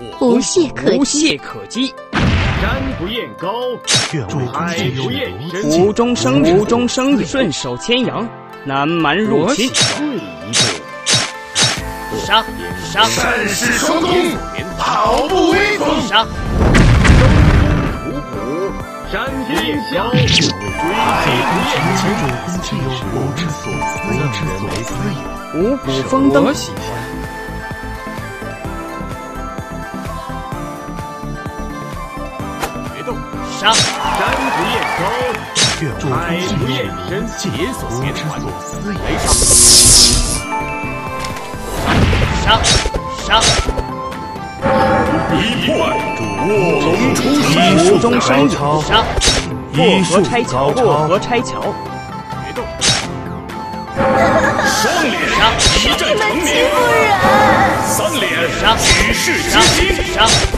无懈可击。 山不厌高，海不厌深。 无中生有，顺手牵羊，南蛮入侵。 退一步， 杀！ 战士双攻，跑步威风。 杀！ 土捕，山不厌高， 五谷丰登。 喜欢。 杀！ 山不厌高，海不厌深。 解锁连环雷杀！ 一破卧龙出世， 无中生有。杀！过河拆桥。 决斗。 双连一战成名，三连举世皆惊，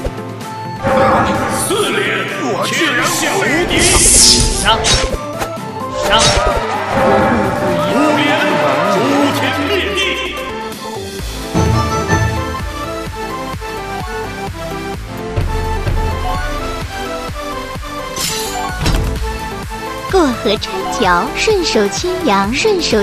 四连天下无敌，五连诛天灭地。 过河拆桥，顺手牵羊，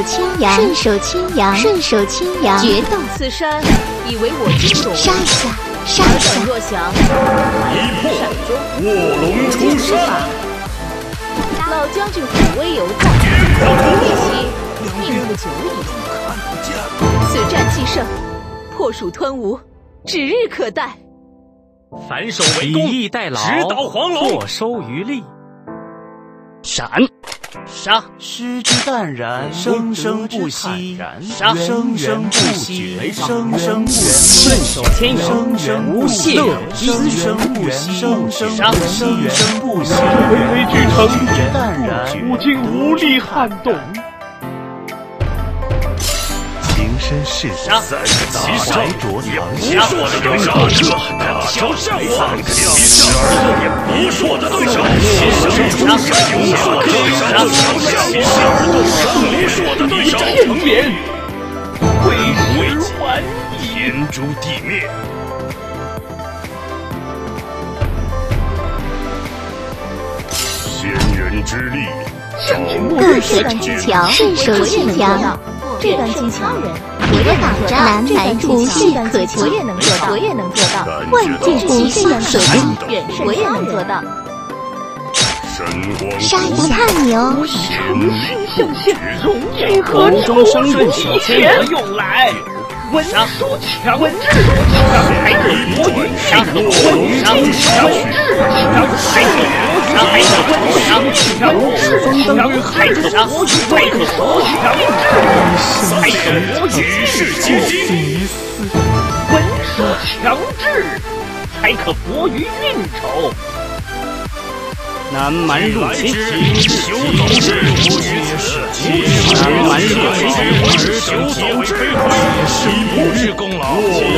决斗。 此山以为我金龙， 杀一下， 等若降。 一破卧龙出山， 老将军虎威犹在，可惜命不久矣。此战既胜，破蜀吞吴，指日可待。 反手为攻，以逸待劳，直捣黄龙，坐收渔利。 闪！杀！ 失之淡然，生生不息； 杀！ 生生不息，生生不息； 顺手牵羊，无懈可击； 生生不息，生生不息； 巍巍巨城， 失之淡然， 吾今无力撼动。 情深似杀！ 怀着藏一硕的对手，大小上王，一硕的对手，一硕的对手， 成绵， 为还天诛地灭。仙人之力， 过河拆桥，顺手牵羊。 这段技巧， 我的挡着南蛮无懈可击， 我也能做到， 万箭不下手机， 我也能做到。 杀一个叛逆哦！ 呈现，从今何中生有， 一切用来。文书强，文治强，还可国语强，文书强，文治强，还可国语文书强，还可国语还可国强治，还可国举世皆惊，文书强治，还可国语运筹。 南蛮入侵， 休走之， 南蛮入侵， 休走之，一步之功劳，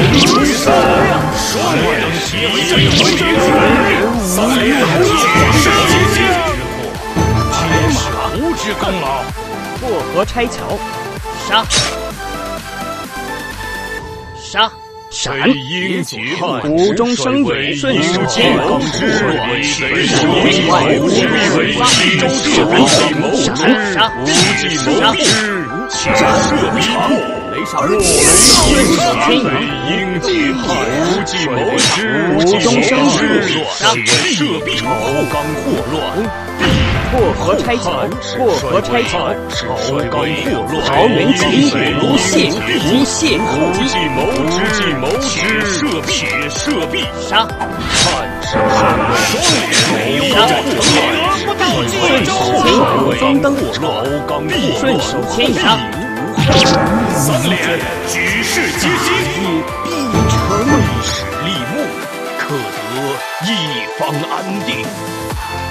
双连结为阵回，三连举世皆惊，铁马无之功劳。 过河拆桥，杀！闪！无中生有，顺手牵羊， 应记害，无计谋之， 无中生有， 射壁后刚祸乱。 过河拆桥， 朝纲祸乱， 桃园结义，无懈可击， 射壁， 杀！顺手牵羊，风灯顺手牵羊， 三连举世皆惊，一成立木，可得一方安定。